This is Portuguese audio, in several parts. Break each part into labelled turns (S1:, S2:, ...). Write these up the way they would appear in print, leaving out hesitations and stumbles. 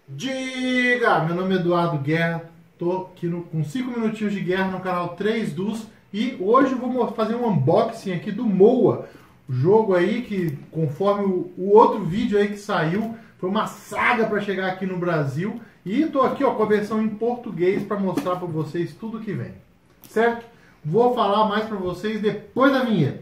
S1: Diga! Meu nome é Eduardo Guerra, tô aqui com 5 minutinhos de guerra no canal 3 Dus e hoje eu vou fazer um unboxing aqui do Moa, o jogo aí que, conforme o outro vídeo aí que saiu, foi uma saga para chegar aqui no Brasil e tô aqui ó, com a versão em português para mostrar para vocês tudo que vem, certo? Vou falar mais para vocês depois da vinheta.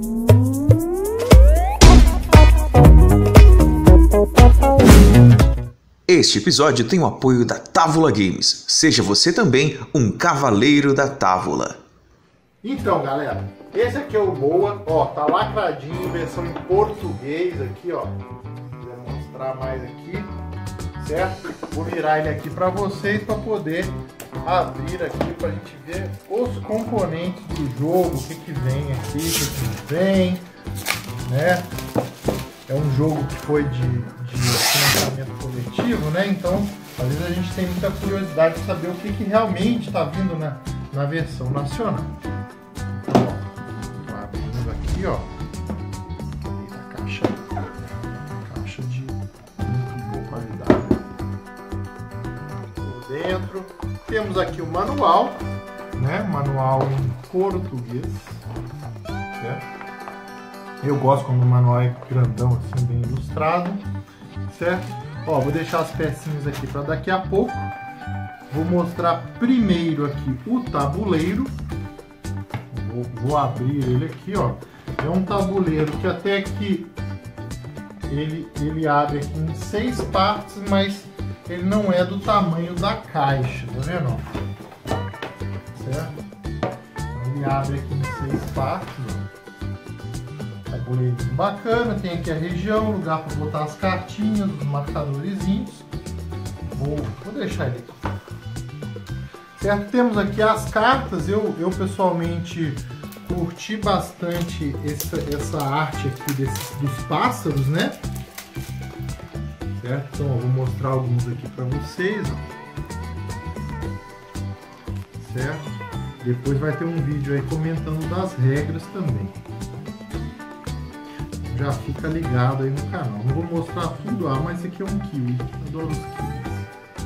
S2: Este episódio tem o apoio da Távola Games. Seja você também um cavaleiro da Távola.
S1: Então, galera, esse aqui é o Moa, ó, tá lacradinho, versão em português aqui, ó. Vou mostrar mais aqui, certo? Vou virar ele aqui pra vocês, pra poder abrir aqui, pra gente ver os componentes do jogo, o que que vem aqui, o que que vem, né? É um jogo que foi de financiamento coletivo, né? Então, às vezes a gente tem muita curiosidade de saber o que que realmente está vindo na versão nacional. Então, ó, abrindo aqui, ó, a caixa de muito boa qualidade. Por dentro, temos aqui o manual, né? Manual em português, certo? Eu gosto quando o manual é grandão, assim, bem ilustrado, certo? Ó, vou deixar as pecinhas aqui para daqui a pouco. Vou mostrar primeiro aqui o tabuleiro. Vou abrir ele aqui, ó. É um tabuleiro que até que ele abre aqui em 6 partes, mas ele não é do tamanho da caixa, tá vendo? Ó? Certo? Então, ele abre aqui em 6 partes, ó. Tabuleirinho bacana, tem aqui a região, lugar para botar as cartinhas, os marcadorzinhos. Vou deixar ele aqui. Certo? Temos aqui as cartas. Eu pessoalmente curti bastante essa arte aqui dos pássaros, né? Certo? Então eu vou mostrar alguns aqui para vocês. Ó. Certo? Depois vai ter um vídeo aí comentando das regras também. Já fica ligado aí no canal. Não vou mostrar tudo, mas esse aqui é um kiwi. Adoro os kiwis.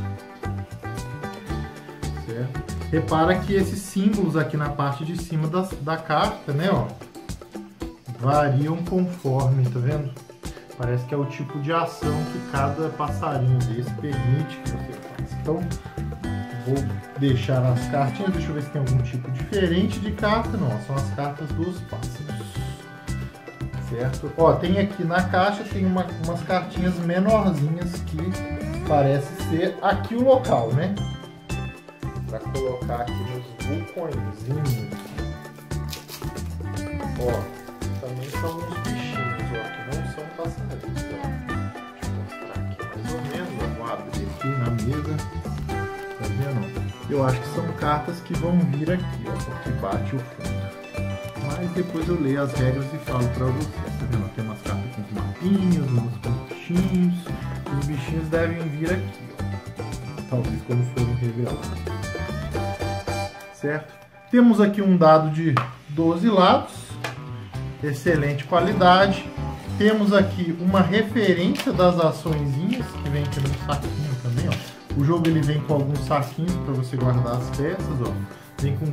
S1: Certo? Repara que esses símbolos aqui na parte de cima da carta, né, ó, variam conforme, tá vendo? Parece que é o tipo de ação que cada passarinho desse permite que você faça. Então, vou deixar as cartinhas. Deixa eu ver se tem algum tipo diferente de carta. Não, são as cartas dos pássaros. Certo? Ó, tem aqui na caixa, tem umas cartinhas menorzinhas que parece ser aqui o local, né? Pra colocar aqui nos vulcõezinhos. Ó, também são uns bichinhos, ó, que não são passarinhos, ó. Deixa eu mostrar aqui mais ou menos, ó. Vou abrir aqui na mesa. Tá vendo? Eu acho que são cartas que vão vir aqui, ó, porque bate o fundo. Mas depois eu leio as regras e falo pra vocês, tá vendo? Tem umas cartas com os mapinhos, uns pontinhos. Os bichinhos devem vir aqui, ó. Talvez quando forem revelados. Certo? Temos aqui um dado de 12 lados. Excelente qualidade. Temos aqui uma referência das açõezinhas, que vem aqui no saquinho também, ó. O jogo ele vem com alguns saquinhos para você guardar as peças, ó. Vem com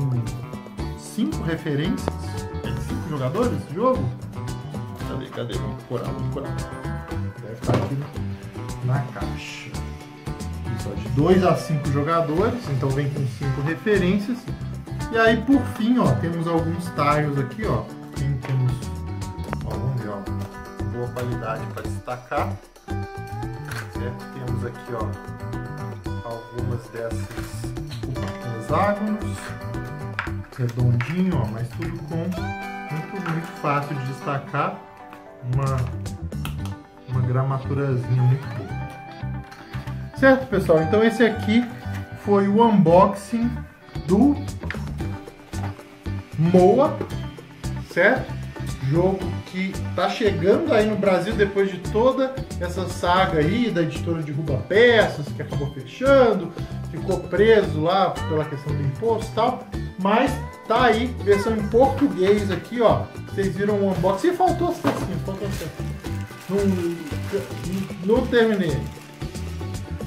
S1: 5 referências. Tem 5 jogadores esse jogo? Cadê? Vamos procurar. Deve estar aqui na caixa. Isso, ó, de 2 a 5 jogadores, então vem com 5 referências. E aí, por fim, ó, temos alguns tiles aqui, ó. Temos, ó, vamos ver, ó, boa qualidade para destacar. Certo? Temos aqui, ó, algumas dessas hexágonos. Redondinho, ó, mas tudo com muito fácil de destacar, uma gramaturazinha muito boa. Certo, pessoal? Então esse aqui foi o unboxing do Moa, certo? Jogo que tá chegando aí no Brasil depois de toda essa saga aí da editora de Rouba Peças, que acabou fechando, ficou preso lá pela questão do imposto e tal, mas tá aí, versão em português aqui, ó. Vocês viram o unboxing. E faltou as pecinhas, Não terminei.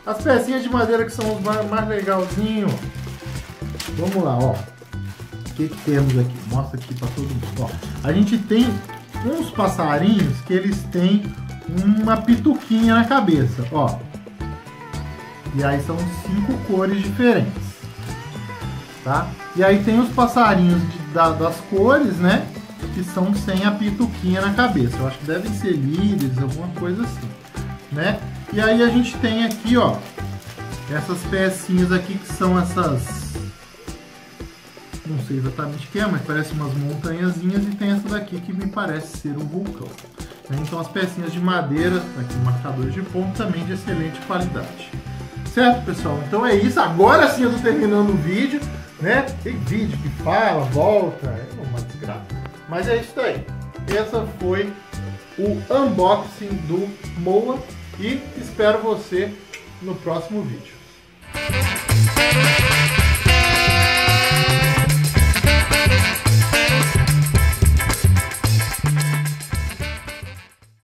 S1: As pecinhas de madeira que são os mais legalzinhos. Vamos lá, ó. O que temos aqui? Mostra aqui para todo mundo. Ó, a gente tem uns passarinhos que eles têm uma pituquinha na cabeça, ó. E aí são 5 cores diferentes, tá? E aí tem os passarinhos das cores, né? Que são sem a pituquinha na cabeça. Eu acho que devem ser líderes, alguma coisa assim, né? E aí a gente tem aqui, ó, essas pecinhas aqui que são essas... Não sei exatamente o que é, mas parece umas montanhazinhas, e tem essa daqui que me parece ser um vulcão. Então as pecinhas de madeira, aqui marcador de ponto, também de excelente qualidade. Certo, pessoal? Então é isso. Agora sim eu tô terminando o vídeo, né? Tem vídeo que fala, volta, é uma desgraça. Mas é isso aí. Essa foi o unboxing do Moa e espero você no próximo vídeo.